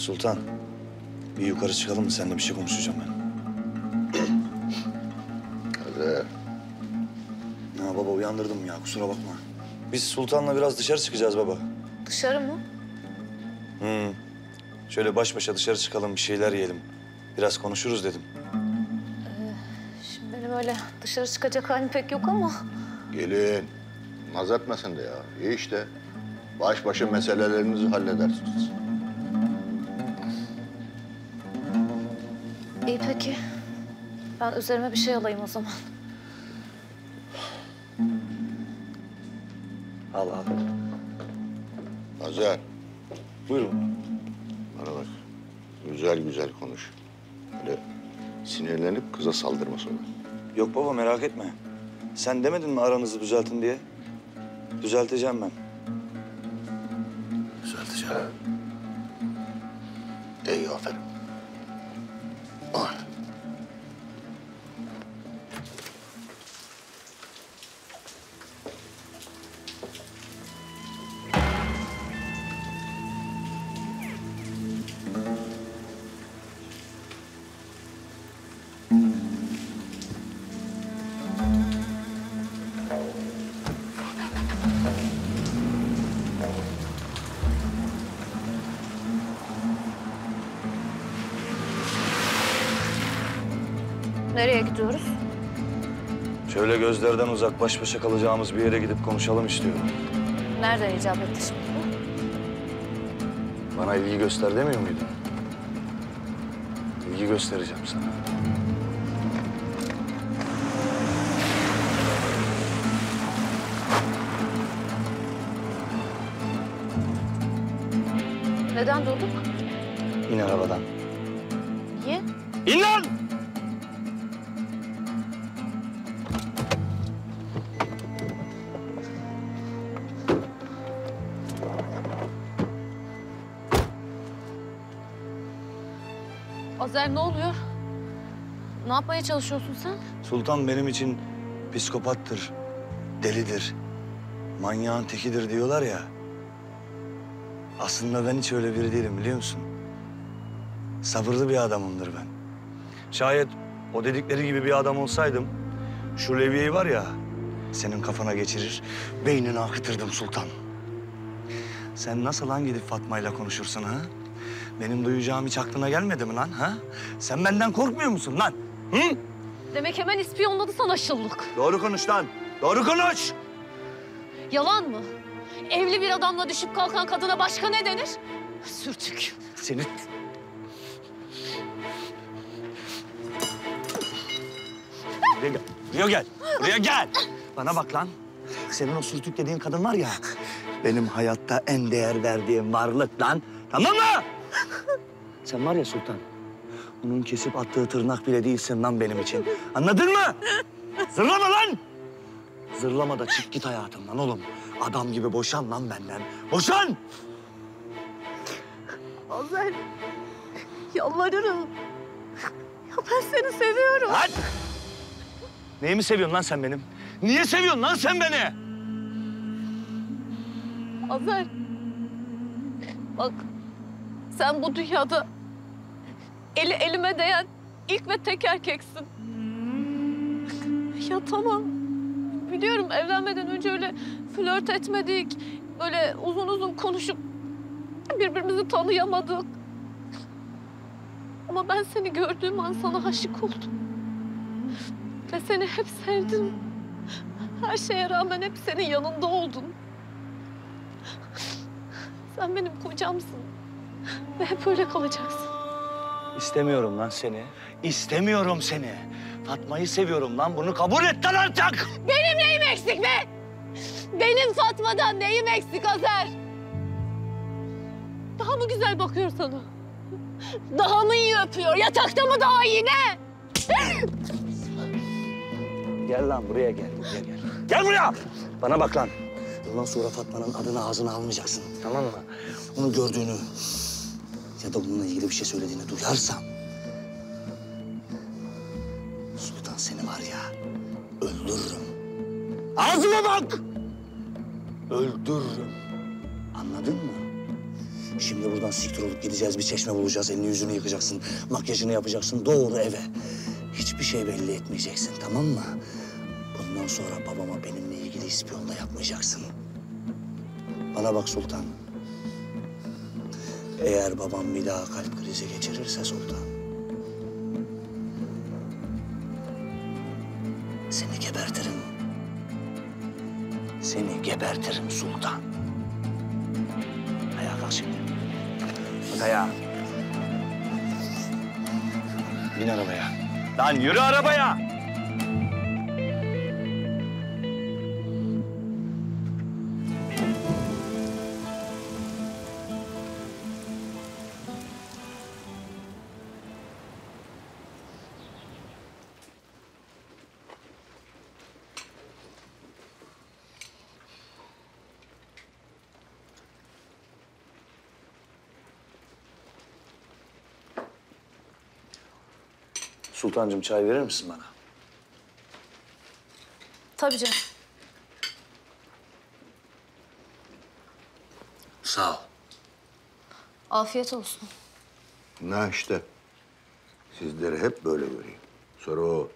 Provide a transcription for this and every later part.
Sultan, bir yukarı çıkalım mı? Seninle bir şey konuşacağım ben. Hadi. Ya baba uyandırdım ya, kusura bakma. Biz Sultan'la biraz dışarı çıkacağız baba. Dışarı mı? Şöyle baş başa dışarı çıkalım, bir şeyler yiyelim. Biraz konuşuruz dedim. Şimdi benim öyle dışarı çıkacak halim pek yok ama. Gelin. Naz etmesin de ya. İyi işte. Baş başa meselelerinizi halledersiniz. İyi peki. Ben üzerime bir şey alayım o zaman. Al al. Nazer, Buyurun. bana bak. Güzel güzel konuş. Öyle sinirlenip kıza saldırma sonra. Yok baba merak etme. Sen demedin mi aranızı düzeltin diye? Düzelteceğim ben. Düzelteceğim. İyi, aferin. Ay. Nereye gidiyoruz? Şöyle gözlerden uzak, baş başa kalacağımız bir yere gidip konuşalım istiyorum. Nereden icap etti şimdi bu? Bana ilgi göster demiyor muydun? İlgi göstereceğim sana. Neden durduk? İn arabadan. Niye? İn lan! Azer ne oluyor? Ne yapmaya çalışıyorsun sen? Sultan benim için psikopattır, delidir, manyağın tekidir diyorlar ya. Aslında ben hiç öyle biri değilim biliyor musun? Sabırlı bir adamımdır ben. Şayet o dedikleri gibi bir adam olsaydım, şu levyeyi var ya, senin kafana geçirir, beynini akıtırdım Sultan. Sen nasıl lan gidip Fatma'yla konuşursun ha? Benim duyacağım hiç aklına gelmedi mi lan ha? Sen benden korkmuyor musun lan? Hı? Demek hemen ispiyonladı sana şıllık. Doğru konuş lan, doğru konuş! Yalan mı? Evli bir adamla düşüp kalkan kadına başka ne denir? Sürtük. Seni... Buraya gel, buraya gel, buraya gel. Bana bak lan. Senin o sürtük dediğin kadın var ya... benim hayatta en değer verdiğim varlık lan. Tamam mı? Sen var ya Sultan, onun kesip attığı tırnak bile değilsin lan benim için. Anladın mı? Zırlama lan! Zırlama da çık git hayatımdan oğlum. Adam gibi boşan lan benden. Boşan! Azer, yalvarırım. Ya ben seni seviyorum. Lan! Neyi mi seviyorsun lan sen benim? Niye seviyorsun lan sen beni? Azer, bak sen bu dünyada eli elime değen ilk ve tek erkeksin. Ya tamam, biliyorum evlenmeden önce öyle flört etmedik, böyle uzun uzun konuşup birbirimizi tanıyamadık. Ama ben seni gördüğüm an sana aşık oldum. Ve seni hep sevdim. Her şeye rağmen hep senin yanında oldum. Sen benim kocamsın. Ve hep öyle kalacaksın. İstemiyorum lan seni. İstemiyorum seni. Fatma'yı seviyorum lan. Bunu kabul et lan artık. Benim neyim eksik be? Benim Fatma'dan neyim eksik Azer? Daha mı güzel bakıyor sana? Daha mı iyi öpüyor? Yatakta mı daha iyi ne? Gel lan buraya gel. Buraya gel. Gel buraya. Bana bak lan. Bundan sonra Fatma'nın adını ağzına almayacaksın. Tamam mı? Onu gördüğünü ya da bununla ilgili bir şey söylediğini duyarsam... Sultan seni var ya öldürürüm. Ağzıma bak! Öldürürüm. Anladın mı? Şimdi buradan siktir olup gideceğiz. Bir çeşme bulacağız. Elini yüzünü yıkacaksın. Makyajını yapacaksın. Doğru eve. Hiçbir şey belli etmeyeceksin, tamam mı? Bundan sonra babama benimle ilgili ispiyonla yapmayacaksın. Bana bak Sultan. Eğer babam bir daha kalp krizi geçirirse Sultan... seni gebertirim. Seni gebertirim Sultan. Ayağa kalk şimdi. Kalk ayağa. Bin arabaya. Lan yürü arabaya! Sultancığım çay verir misin bana? Tabii canım. Sağ ol. Afiyet olsun. Ne işte. Sizleri hep böyle göreyim. Sonra o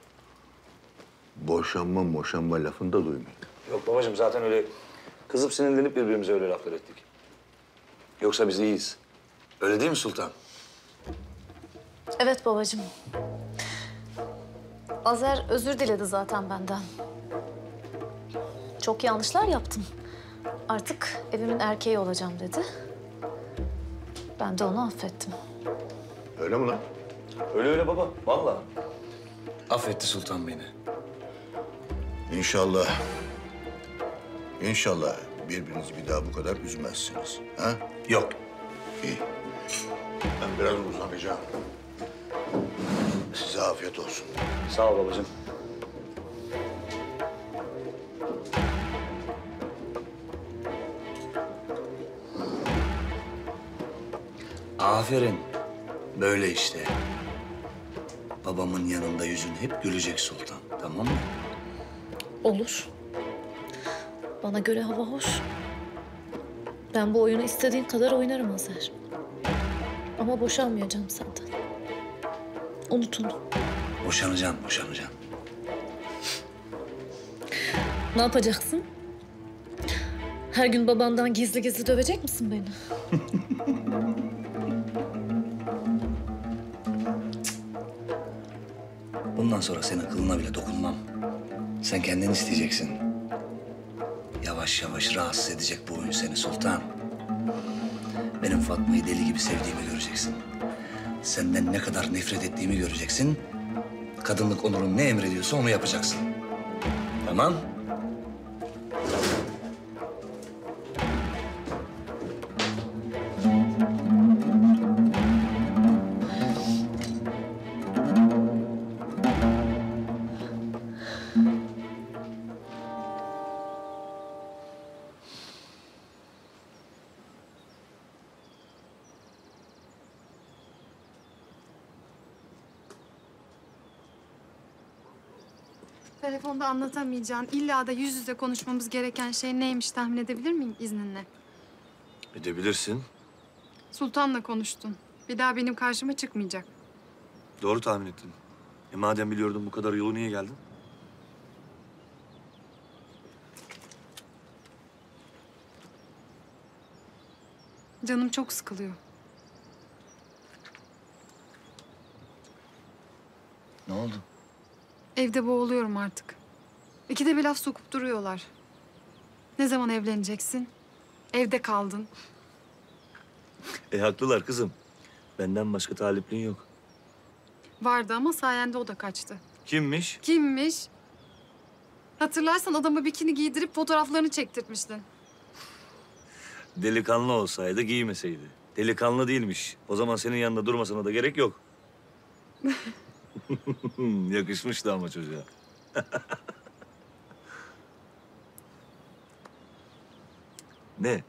boşanma lafını da duymayın. Yok babacığım zaten öyle kızıp sinirlenip birbirimize öyle laflar ettik. Yoksa biz iyiyiz. Öyle değil mi Sultan? Evet babacığım. Azer özür diledi zaten benden. Çok yanlışlar yaptım. Artık evimin erkeği olacağım dedi. Ben de onu affettim. Öyle mi lan? Öyle baba, vallahi. Affetti Sultan beni. İnşallah birbirinizi bir daha bu kadar üzmezsiniz. Ha? Yok. İyi. Ben biraz uzanacağım. Size afiyet olsun. Sağ ol babacığım. Aferin. Böyle işte. Babamın yanında yüzün hep gülecek Sultan. Tamam mı? Olur. Bana göre hava hoş. Ben bu oyunu istediğin kadar oynarım Azer. Ama boşanmayacağım senden. Unut onu. Boşanacaksın, boşanacaksın. Ne yapacaksın? Her gün babandan gizli gizli dövecek misin beni? Bundan sonra senin kılına bile dokunmam. Sen kendin isteyeceksin. Yavaş yavaş rahatsız edecek bu oyun seni Sultan. Benim Fatma'yı deli gibi sevdiğimi göreceksin. Senden ne kadar nefret ettiğimi göreceksin. Kadınlık onurun ne emrediyorsa onu yapacaksın. Tamam? Telefonda anlatamayacağın, illa da yüz yüze konuşmamız gereken şey neymiş tahmin edebilir miyim izninle? Edebilirsin. Sultan'la konuştun. Bir daha benim karşıma çıkmayacak. Doğru tahmin ettin. Madem biliyordun bu kadar yolu niye geldin? Canım çok sıkılıyor. Ne oldu? Evde boğuluyorum artık. İkide bir laf sokup duruyorlar. Ne zaman evleneceksin? Evde kaldın. Haklılar kızım. Benden başka taliplin yok. Vardı ama sayende o da kaçtı. Kimmiş? Kimmiş? Hatırlarsan adamı bikini giydirip fotoğraflarını çektirtmiştin. Delikanlı olsaydı giymeseydi. Delikanlı değilmiş. O zaman senin yanında durmasına da gerek yok. Yakışmıştı ama çocuğa. Ne?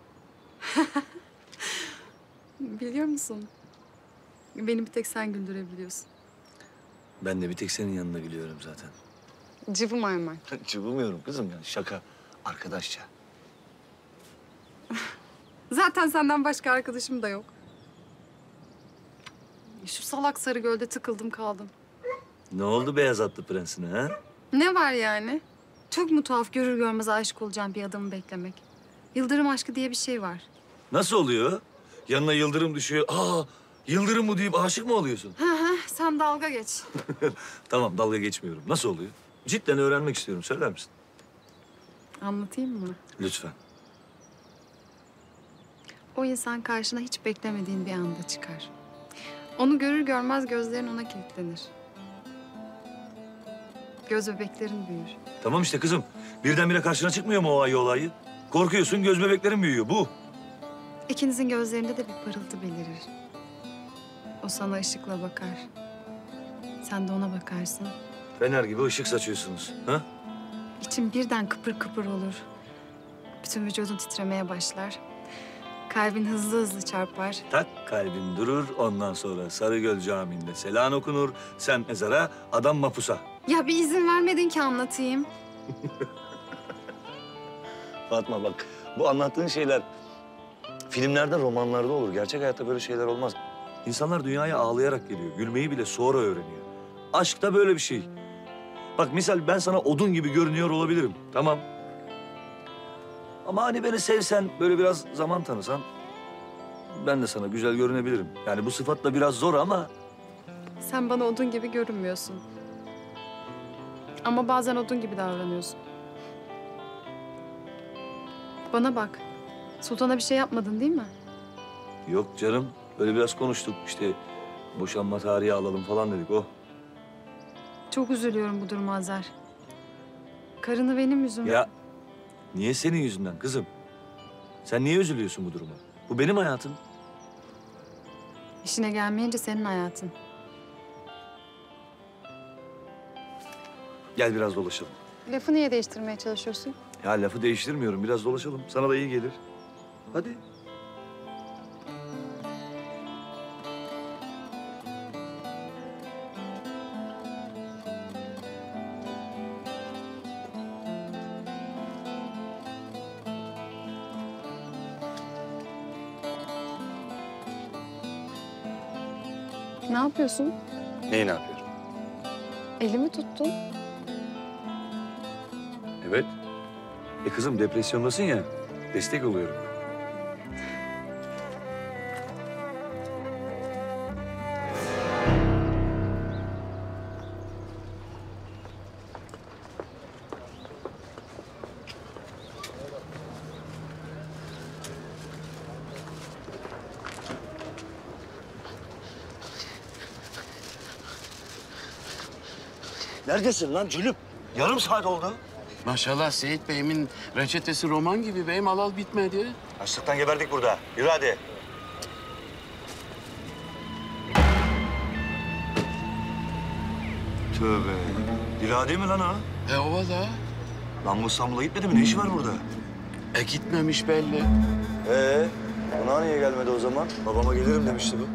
Biliyor musun? Beni bir tek sen güldürebiliyorsun. Ben de bir tek senin yanında gülüyorum zaten. Cıvı maymun. Çıvımıyorum kızım ya. Şaka. Arkadaşça. Zaten senden başka arkadaşım da yok. Şu salak Sarıgöl'de tıkıldım kaldım. Ne oldu beyaz atlı prensine ha? Ne var yani? Çok mu tuhaf görür görmez aşık olacağım bir adamı beklemek. Yıldırım aşkı diye bir şey var. Nasıl oluyor? Yanına yıldırım düşüyor. Aa, yıldırım bu deyip aşık mı oluyorsun? Sen dalga geç. Tamam, dalga geçmiyorum. Nasıl oluyor? Cidden öğrenmek istiyorum. Söyler misin? Anlatayım mı? Lütfen. O insan karşına hiç beklemediğin bir anda çıkar. Onu görür görmez gözlerin ona kilitlenir. Göz bebeklerin büyür. Tamam işte kızım. Birdenbire karşına çıkmıyor mu o ayı olayı? Korkuyorsun, göz bebeklerin büyüyor. Bu. İkinizin gözlerinde de bir parıltı belirir. O sana ışıkla bakar. Sen de ona bakarsın. Fener gibi ışık saçıyorsunuz. Ha? İçin birden kıpır kıpır olur. Bütün vücudun titremeye başlar. Kalbin hızlı hızlı çarpar. Tak, kalbin durur. Ondan sonra Sarıgöl Camii'nde selam okunur. Sen mezara, adam mapusa. Ya bir izin vermedin ki anlatayım. Fatma bak, bu anlattığın şeyler filmlerde, romanlarda olur. Gerçek hayatta böyle şeyler olmaz. İnsanlar dünyaya ağlayarak geliyor. Gülmeyi bile sonra öğreniyor. Aşk da böyle bir şey. Bak misal ben sana odun gibi görünüyor olabilirim. Tamam. Ama hani beni sevsen, böyle biraz zaman tanısan... ben de sana güzel görünebilirim. Yani bu sıfatla biraz zor ama... Sen bana odun gibi görünmüyorsun. Ama bazen odun gibi davranıyorsun. Bana bak. Sultan'a bir şey yapmadın değil mi? Yok canım. Böyle biraz konuştuk. İşte boşanma tarihi alalım falan dedik o. Çok üzülüyorum bu duruma Azer. Karını benim yüzümden... Ya niye senin yüzünden kızım? Sen niye üzülüyorsun bu duruma? Bu benim hayatım. İşine gelmeyince senin hayatın. Gel biraz dolaşalım. Lafı niye değiştirmeye çalışıyorsun? Ya lafı değiştirmiyorum. Biraz dolaşalım. Sana da iyi gelir. Hadi. Ne yapıyorsun? Neyi ne yapıyorum? Elimi tuttun. Evet. Kızım depresyondasın ya. Destek oluyorum. Neredesin lan Cülüp? Yarım saat oldu. Maşallah Seyit Bey'imin reçetesi roman gibi beyim, alal bitmedi. Açlıktan geberdik burada. Yürü hadi. Tövbe. Dila değil mi lan o? O valla. Lan bu İstanbul'a gitmedi mi? Ne işi var burada? Gitmemiş belli. Buna niye gelmedi o zaman? Babama gelirim demişti bu.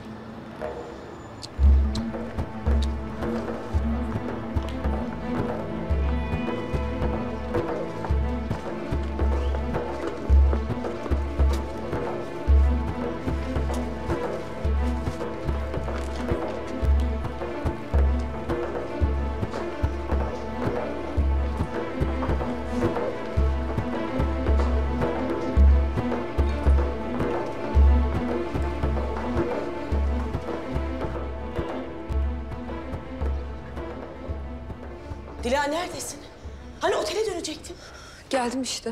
Dila neredesin? Hani otele dönecektin? Geldim işte.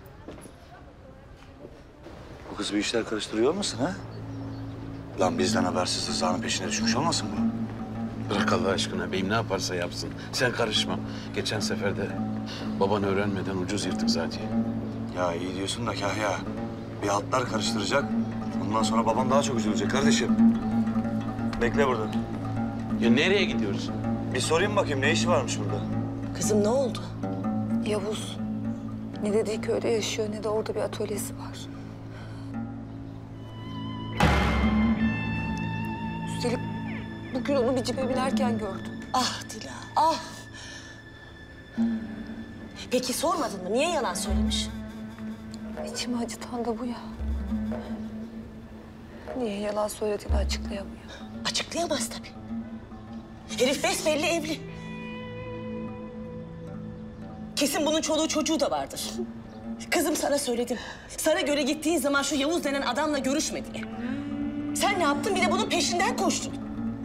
Bu kız bir işler karıştırıyor olmasın ha? Lan bizden habersiz Rıza'nın peşine düşmüş olmasın bu? Bırak Allah aşkına beyim, ne yaparsa yapsın. Sen karışma. Geçen sefer de baban öğrenmeden ucuz yırtık zaten. Ya iyi diyorsun da Kahya. Bir altlar karıştıracak. Ondan sonra babam daha çok üzülecek kardeşim. Bekle burada. Ya nereye gidiyoruz? Bir sorayım bakayım ne işi varmış burada? Kızım ne oldu? Yavuz ne dediği köyde yaşıyor ne de orada bir atölyesi var. Üstelik bugün onu bir cipe binerken gördüm. Ah Dila, ah. Peki sormadın mı? Niye yalan söylemiş? İçimi acıtan da bu ya. Niye yalan söylediğini açıklayamıyor. Açıklayamaz tabii. Herif besbelli evli. Kesin bunun çoluğu çocuğu da vardır. Kızım sana söyledim. Sana göre gittiğin zaman şu Yavuz denen adamla görüşme diye. Sen ne yaptın? Bir de bunun peşinden koştun.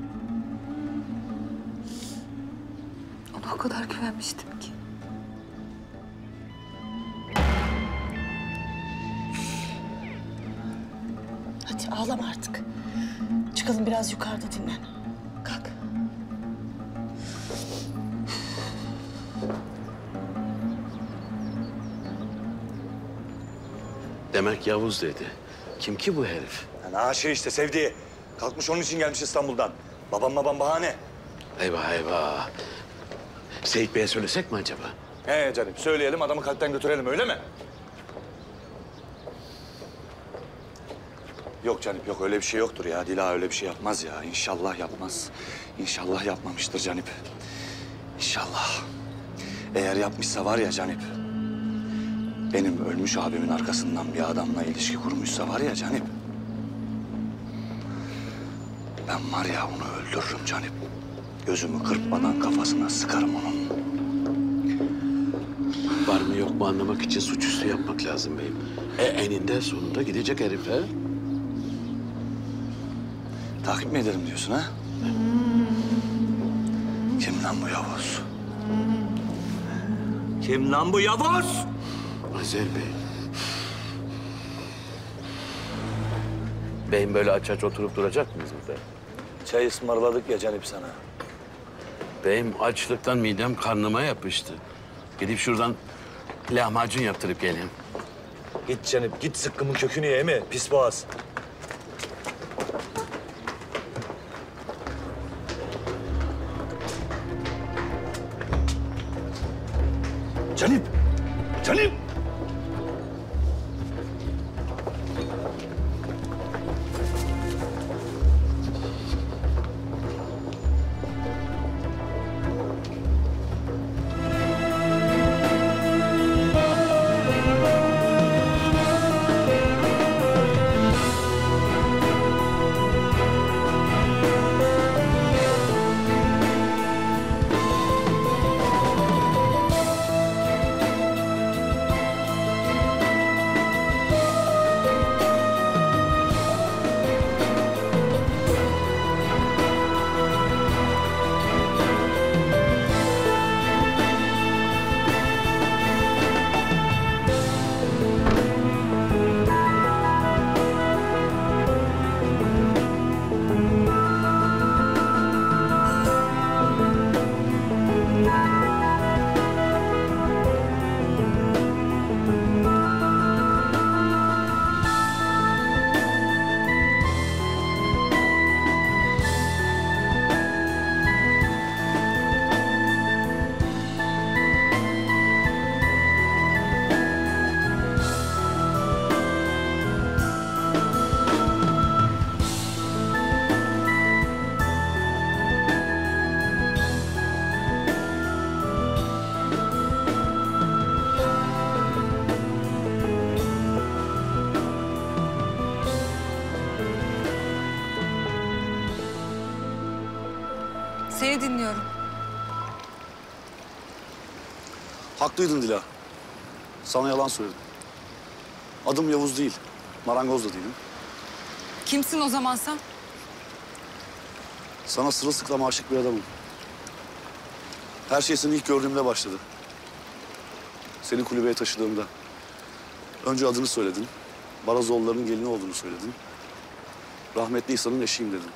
Ona o kadar güvenmiştim ki. Hadi ağlama artık. Çıkalım biraz yukarıda dinlen. Kalk. Demek Yavuz dedi. Kim ki bu herif? Yani ha şey işte sevdiği. Kalkmış onun için gelmiş İstanbul'dan. Babam bahane. Eyvah eyvah. Seyit Bey'e söylesek mi acaba? He canım söyleyelim adamı kalpten götürelim öyle mi? Yok canım yok öyle bir şey yoktur ya. Dila öyle bir şey yapmaz ya. İnşallah yapmaz. İnşallah yapmamıştır Canip. İnşallah. Eğer yapmışsa var ya Canip. Benim ölmüş abimin arkasından bir adamla ilişki kurmuşsa var ya Canip. Ben var ya onu öldürürüm Canip. Gözümü kırpmadan kafasına sıkarım onun. Var mı yok mu anlamak için suçüstü yapmak lazım beyim. Eninde sonunda gidecek herif he? Takip mi edelim diyorsun ha? Kim lan bu Yavuz? Kim lan bu Yavuz? Azer Bey. Beyim böyle aç aç oturup duracak mıyız burada? Çay ısmarladık ya Canip sana. Beyim açlıktan midem karnıma yapıştı. Gidip şuradan lahmacun yaptırıp geleyim. Git Canip, git zıkkımın kökünü ye mi? Pis boğaz. Canip! Canip! Seni dinliyorum. Haklıydın Dila. Sana yalan söyledim. Adım Yavuz değil. Marangoz da değilim. Kimsin o zaman sen? Sana sırılsıklam aşık bir adamım. Her şey seni ilk gördüğümde başladı. Seni kulübeye taşıdığımda. Önce adını söyledin. Barazoğulları'nın gelini olduğunu söyledin. Rahmetli İhsan'ın eşiyim dedin.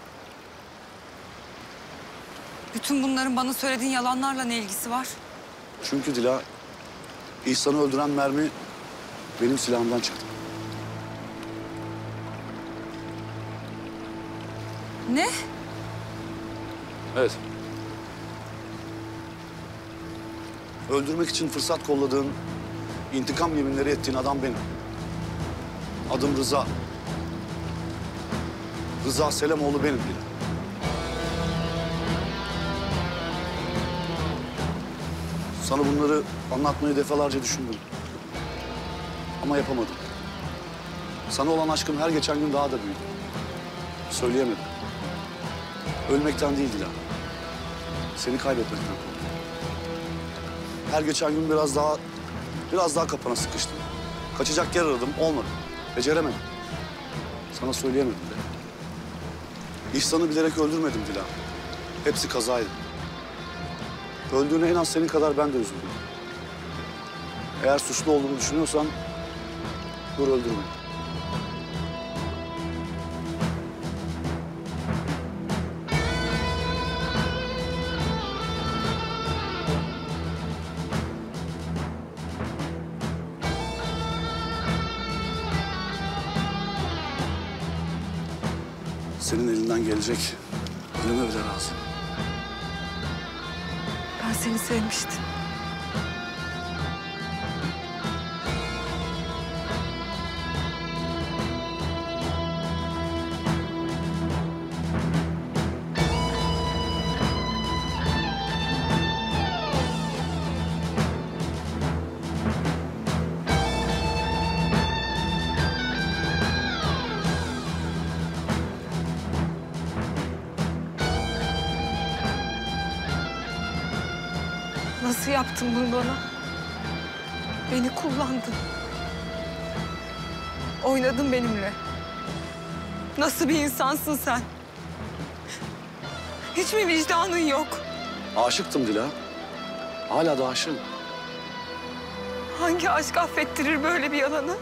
Bütün bunların bana söylediğin yalanlarla ne ilgisi var? Çünkü Dila, İhsan'ı öldüren mermi benim silahımdan çıktı. Ne? Evet. Öldürmek için fırsat kolladığın, intikam yeminleri ettiğin adam benim. Adım Rıza. Rıza Selamoğlu benim bile. Sana bunları anlatmayı defalarca düşündüm. Ama yapamadım. Sana olan aşkım her geçen gün daha da büyüdü. Söyleyemedim. Ölmekten değil Dilan. Seni kaybetmekten korktum. Her geçen gün biraz daha kapana sıkıştım. Kaçacak yer aradım, olmadı. Beceremedim. Sana söyleyemedim de. İhsan'ı bilerek öldürmedim Dilan. Hepsi kazaydı. Öldüğüne en az senin kadar ben de üzüldüm. Eğer suçlu olduğumu düşünüyorsan dur öldürme. Senin elinden gelecek ölüme bile razı. Ben seni sevmiştim. Nasıl yaptın bunu bana? Beni kullandın. Oynadın benimle. Nasıl bir insansın sen? Hiç mi vicdanın yok? Aşıktım Dila. Hala da aşığım. Hangi aşk affettirir böyle bir yalanı?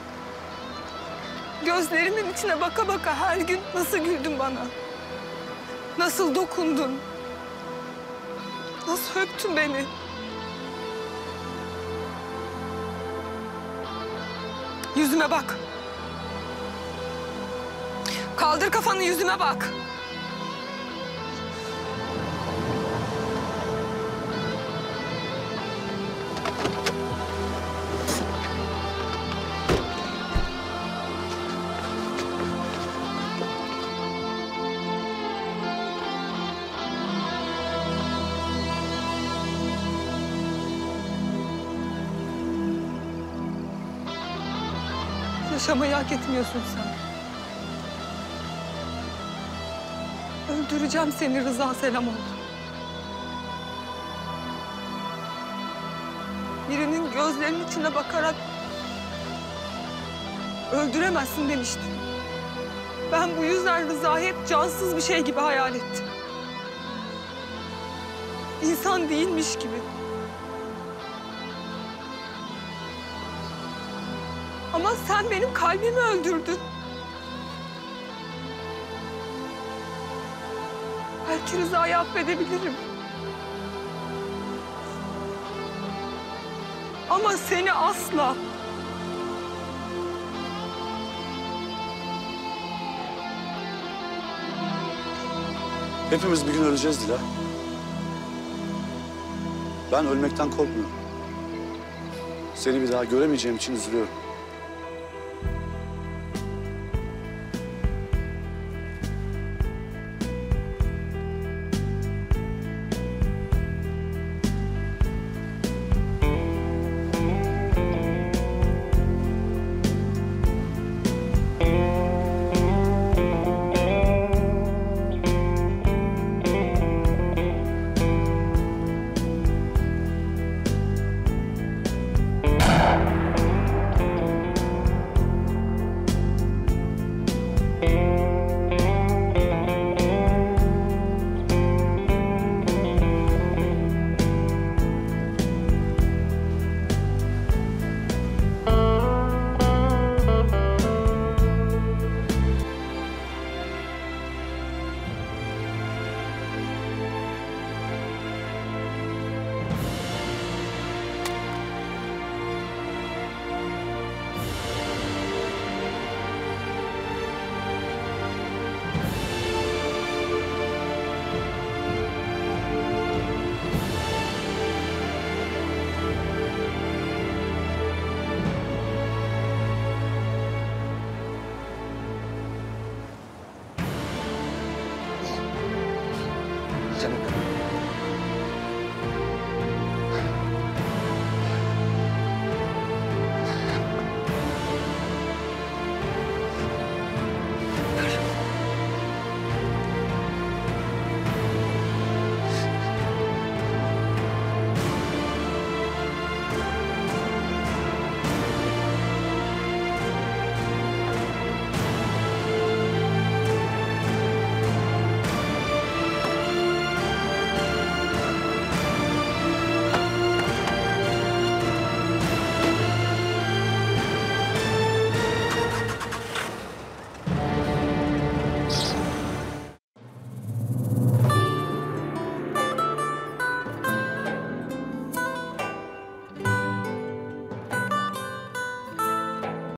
Gözlerimin içine baka baka her gün nasıl güldün bana? Nasıl dokundun? Nasıl öptün beni? Yüzüme bak. Kaldır kafanı, yüzüme bak. Yaşamayı hak etmiyorsun sen. Öldüreceğim seni Rıza Selamoğlu. Birinin gözlerinin içine bakarak öldüremezsin demiştin. Ben bu yüzden Rıza'yı hep cansız bir şey gibi hayal ettim. İnsan değilmiş gibi. Ama sen benim kalbimi öldürdün. Belki Rıza'yı affedebilirim. Ama seni asla. Hepimiz bir gün öleceğiz Dila. Ben ölmekten korkmuyorum. Seni bir daha göremeyeceğim için üzülüyorum.